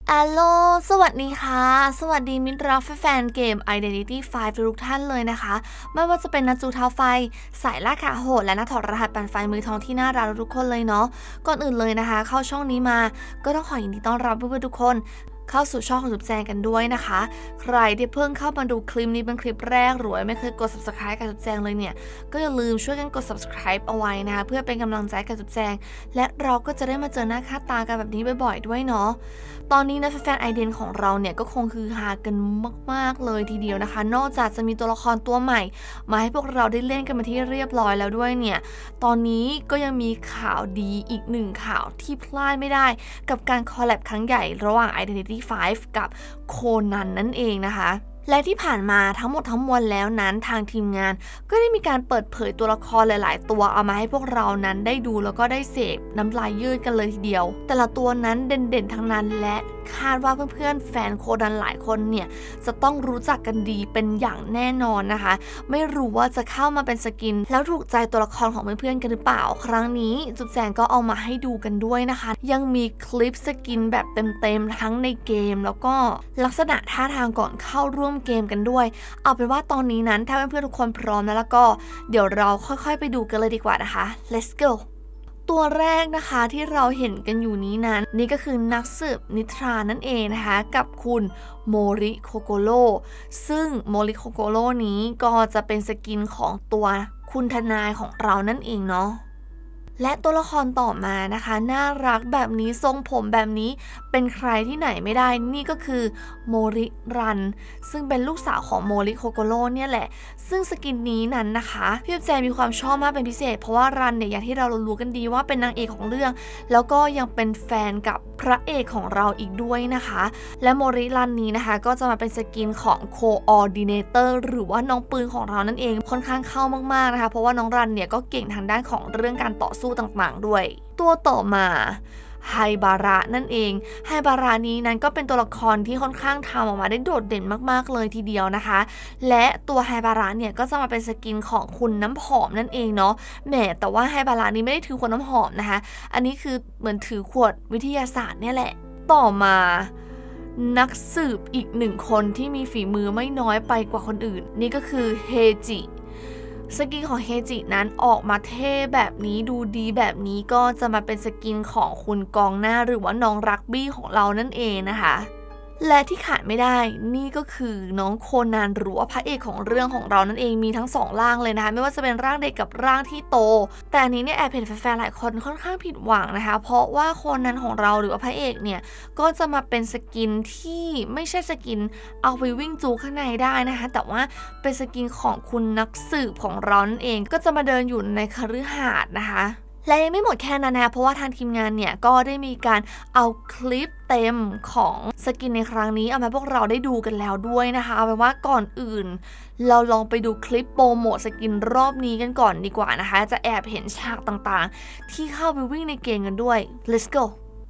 อัลโลสวัสดีค่ะสวัสดีมิตรรักแฟนเกม Identity 5ทุกท่านเลยนะคะไม่ว่าจะเป็นนักจูเท้าไฟสายล่าขาโหดและนักถอดรหัสปั่นไฟมือทองที่น่ารักทุกคนเลยเนาะก่อนอื่นเลยนะคะเข้าช่องนี้มาก็ต้องขอยินดีต้อนรับเพื่อนๆทุกคนเข้าสู่ช่องของจุ๊บแจงกันด้วยนะคะใครที่เพิ่งเข้ามาดูคลิปนี้เป็นคลิปแรกหรือไม่เคยกด subscribe กับจุ๊บแจงเลยเนี่ยก็อย่าลืมช่วยกันกด subscribe เอาไว้นะคะเพื่อเป็นกำลังใจกับจุ๊บแจงและเราก็จะได้มาเจอหน้าค่าตากันแบบนี้บ่อยๆด้วยเนาะตอนนี้นะแฟนๆไอเดนของเราเนี่ยก็คงคือฮากันมากๆเลยทีเดียวนะคะนอกจากจะมีตัวละครตัวใหม่มาให้พวกเราได้เล่นกันมาที่เรียบร้อยแล้วด้วยเนี่ยตอนนี้ก็ยังมีข่าวดีอีกหนึ่งข่าวที่พลาดไม่ได้กับการคอลแลบครั้งใหญ่ระหว่าง Identity 5 กับโคนันนั่นเองนะคะและที่ผ่านมาทั้งหมดทั้งมวลแล้วนั้นทางทีมงานก็ได้มีการเปิดเผยตัวละครหลายๆตัวเอามาให้พวกเรานั้นได้ดูแล้วก็ได้เสพน้ำลายยืดกันเลยทีเดียวแต่ละตัวนั้นเด่นๆทั้งนั้นและคาดว่าเพื่อนๆแฟนโคนันหลายคนเนี่ยจะต้องรู้จักกันดีเป็นอย่างแน่นอนนะคะไม่รู้ว่าจะเข้ามาเป็นสกินแล้วถูกใจตัวละครของเพื่อนๆกันหรือเปล่าครั้งนี้จุ๊บแจงก็เอามาให้ดูกันด้วยนะคะยังมีคลิปสกินแบบเต็มๆทั้งในเกมแล้วก็ลักษณะท่าทางก่อนเข้าร่วมเกมกันด้วยเอาเป็นว่าตอนนี้นั้นถ้าเพื่อนๆทุกคนพร้อมแล้วก็เดี๋ยวเราค่อยๆไปดูกันเลยดีกว่านะคะ let's goตัวแรกนะคะที่เราเห็นกันอยู่นี้นั้นนี่ก็คือนักสืบนิทรานั่นเองนะคะกับคุณโมริโคโกโร่ซึ่งโมริโคโกโร่นี้ก็จะเป็นสกินของตัวคุณทนายของเรานั่นเองเนาะและตัวละครต่อมานะคะน่ารักแบบนี้ทรงผมแบบนี้เป็นใครที่ไหนไม่ได้นี่ก็คือโมริรันซึ่งเป็นลูกสาวของโมริโคโกโร่เนี่ยแหละซึ่งสกินนี้นั้นนะคะพี่แจมีความชอบมากเป็นพิเศษเพราะว่ารันเนี่ยอย่างที่เรารู้กันดีว่าเป็นนางเอกของเรื่องแล้วก็ยังเป็นแฟนกับพระเอกของเราอีกด้วยนะคะและโมริรันนี้นะคะก็จะมาเป็นสกินของโคออร์ดิเนเตอร์หรือว่าน้องปืนของเรานั่นเองค่อนข้างเข้ามากๆนะคะเพราะว่าน้องรันเนี่ยก็เก่งทางด้านของเรื่องการต่อสู้ต่างๆด้วยตัวต่อมาไฮบาระนั่นเองไฮบาระนี้นั้นก็เป็นตัวละครที่ค่อนข้างทำออกมาได้โดดเด่นมากๆเลยทีเดียวนะคะและตัวไฮบาระเนี่ยก็จะมาเป็นสกินของคุณน้ำหอมนั่นเองเนาะแหมแต่ว่าไฮบาระนี้ไม่ได้ถือขวดน้ำหอมนะคะอันนี้คือเหมือนถือขวดวิทยาศาสตร์เนี่ยแหละต่อมานักสืบอีกหนึ่งคนที่มีฝีมือไม่น้อยไปกว่าคนอื่นนี่ก็คือเฮจิสกินของเฮจินั้นออกมาเท่แบบนี้ดูดีแบบนี้ก็จะมาเป็นสกินของคุณกองหน้าหรือว่าน้องรักบี้ของเรานั่นเองนะคะและที่ขาดไม่ได้นี่ก็คือน้องโคนันหรือว่าพระเอกของเรื่องของเรานั่นเองมีทั้ง2ร่างเลยนะคะไม่ว่าจะเป็นร่างเด็กกับร่างที่โตแต่อันนี้เนี่ยแอบเห็นแฟนๆหลายคนค่อนข้างผิดหวังนะคะเพราะว่าโคนันของเราหรือว่าพระเอกเนี่ยก็จะมาเป็นสกินที่ไม่ใช่สกินเอาไปวิ่งจูข้างในได้นะคะแต่ว่าเป็นสกินของคุณนักสืบของเรานั่นเองก็จะมาเดินอยู่ในคฤหาสน์นะคะและยังไม่หมดแค่นั้นนะเพราะว่าทางทีมงานเนี่ยก็ได้มีการเอาคลิปเต็มของสกินในครั้งนี้เอามาพวกเราได้ดูกันแล้วด้วยนะคะเอาเป็นว่าก่อนอื่นเราลองไปดูคลิปโปรโมทสกินรอบนี้กันก่อนดีกว่านะคะจะแอบเห็นฉากต่างๆที่เข้าไปวิ่งในเกมกันด้วย let's go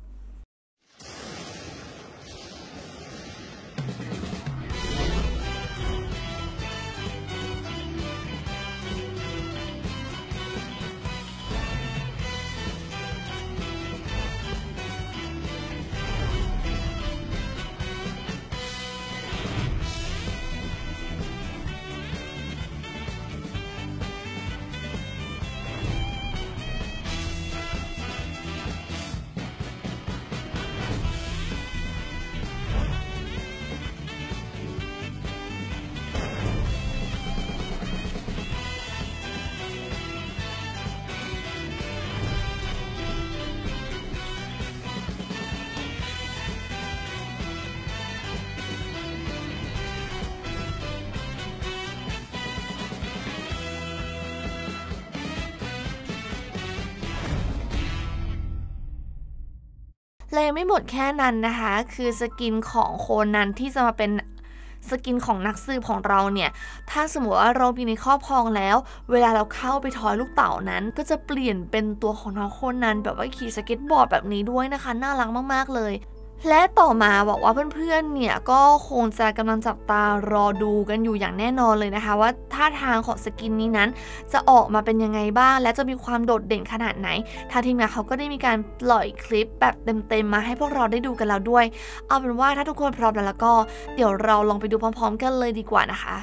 และยังไม่หมดแค่นั้นนะคะคือสกินของโคนันที่จะมาเป็นสกินของนักสืบของเราเนี่ยถ้าสมมติว่าเรามีในครอบครองแล้วเวลาเราเข้าไปทอยลูกเต่านั้นก็จะเปลี่ยนเป็นตัวของน้องโคนันแบบว่าขี่สเก็ตบอร์ดแบบนี้ด้วยนะคะน่ารักมากๆเลยและต่อมาบอกว่าเพื่อนๆเนี่ยก็คงจะกำลังจับตารอดูกันอยู่อย่างแน่นอนเลยนะคะว่าท่าทางของสกินนี้นั้นจะออกมาเป็นยังไงบ้างและจะมีความโดดเด่นขนาดไหนทางทีมงานเขาก็ได้มีการปล่อยคลิปแบบเต็มๆมาให้พวกเราได้ดูกันแล้วด้วยเอาเป็นว่าถ้าทุกคนพร้อมแล้วก็เดี๋ยวเราลองไปดูพร้อมๆกันเลยดีกว่านะคะ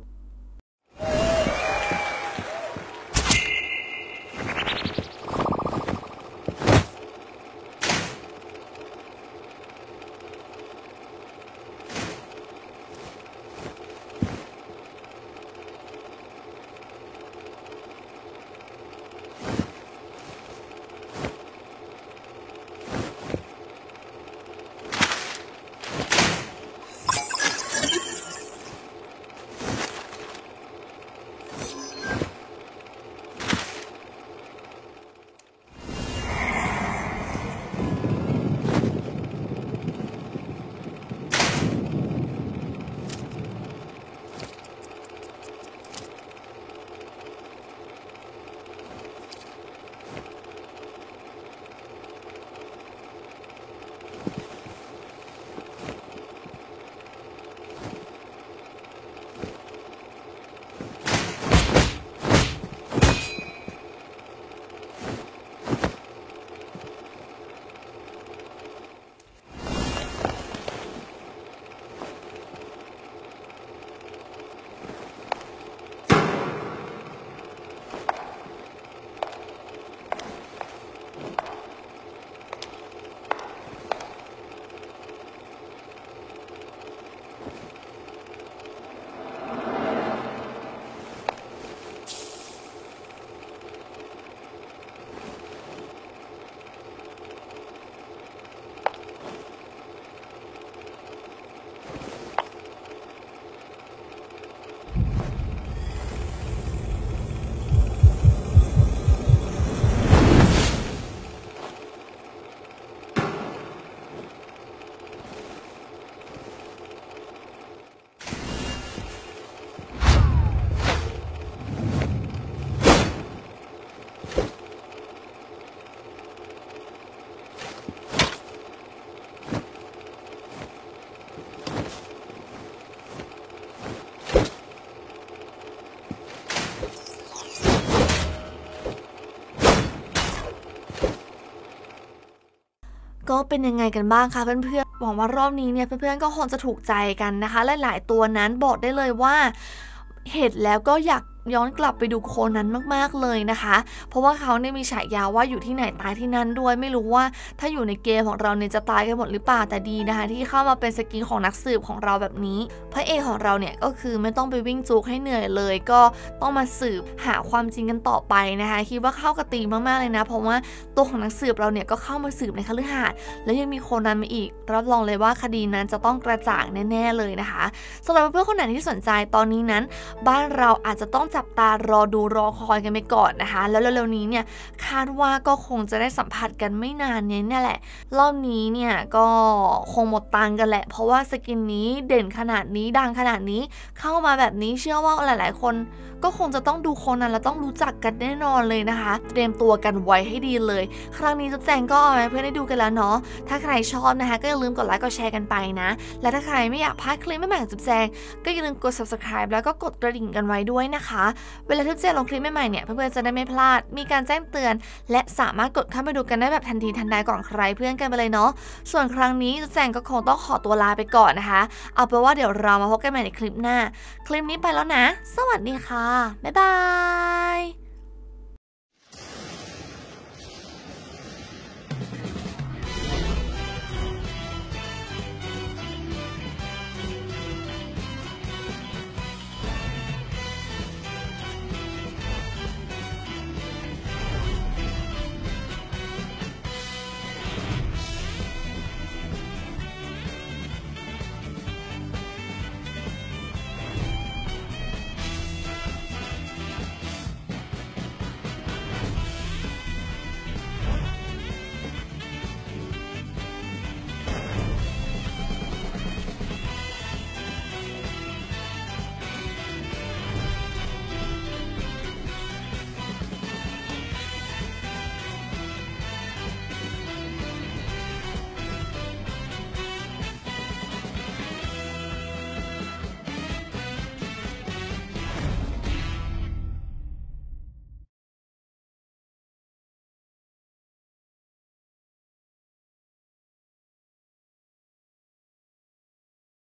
ก็เป็นยังไงกันบ้างคะเพื่อนๆหวังว่ารอบนี้เนี่ยเพื่อนๆก็คงจะถูกใจกันนะคะหลายๆตัวนั้นบอกได้เลยว่าเห็นแล้วก็อยากย้อนกลับไปดูโคนันมากๆเลยนะคะเพราะว่าเขาเนี่ยมีฉายาว่าอยู่ที่ไหนตายที่นั่นด้วยไม่รู้ว่าถ้าอยู่ในเกมของเราเนี่ยจะตายกันหมดหรือเปล่าแต่ดีนะคะที่เข้ามาเป็นสกินของนักสืบของเราแบบนี้พระเอกของเราเนี่ยก็คือไม่ต้องไปวิ่งจุกให้เหนื่อยเลยก็ต้องมาสืบหาความจริงกันต่อไปนะคะคิดว่าเข้ากับตีมากๆเลยนะเพราะว่าตัวของนักสืบเราเนี่ยก็เข้ามาสืบในคฤหาสน์แล้วยังมีโคนันมาอีกรับรองเลยว่าคดีนั้นจะต้องกระจ่างแน่ๆเลยนะคะสำหรับเพื่อนๆคนไหนที่สนใจตอนนี้นั้นบ้านเราอาจจะต้องจับตารอดูรอคอยกันไปก่อนนะคะแล้วเร็วๆนี้เนี่ยคาดว่าก็คงจะได้สัมผัสกันไม่นานนี้เนี่ยแหละรอบนี้เนี่ยก็คงหมดตังกันแหละเพราะว่าสกินนี้เด่นขนาดนี้ดังขนาดนี้เข้ามาแบบนี้เชื่อว่าหลายๆคนก็คงจะต้องดูโคนันแล้วต้องรู้จักกันแน่นอนเลยนะคะเตรียมตัวกันไว้ให้ดีเลยครั้งนี้จุ๊บแจงก็เอาให้เพื่อนได้ดูกันแล้วเนาะถ้าใครชอบนะคะก็อย่าลืมกดไลค์กดแชร์กันไปนะและถ้าใครไม่อยากพลาดคลิปใหม่ๆของจุ๊บแจงก็อย่าลืมกด subscribe แล้วก็กดกระดิ่งกันไว้ด้วยนะคะเวลาที่จุ๊บแจงลงคลิปใหม่ๆเนี่ยเพื่อนๆจะได้ไม่พลาดมีการแจ้งเตือนและสามารถกดเข้าไปดูกันได้แบบทันทีทันใดก่อนใครเพื่อนกันไปเลยเนาะส่วนครั้งนี้จุ๊บแจงก็คงต้องขอตัวลาไปก่อนนะคะเอาเป็นว่าเดี๋ยวเรามาพบกันใหม่ในคลิปหน้าคลิปนี้ไปแล้วนะสวัสดีค่ะบ๊ายบาย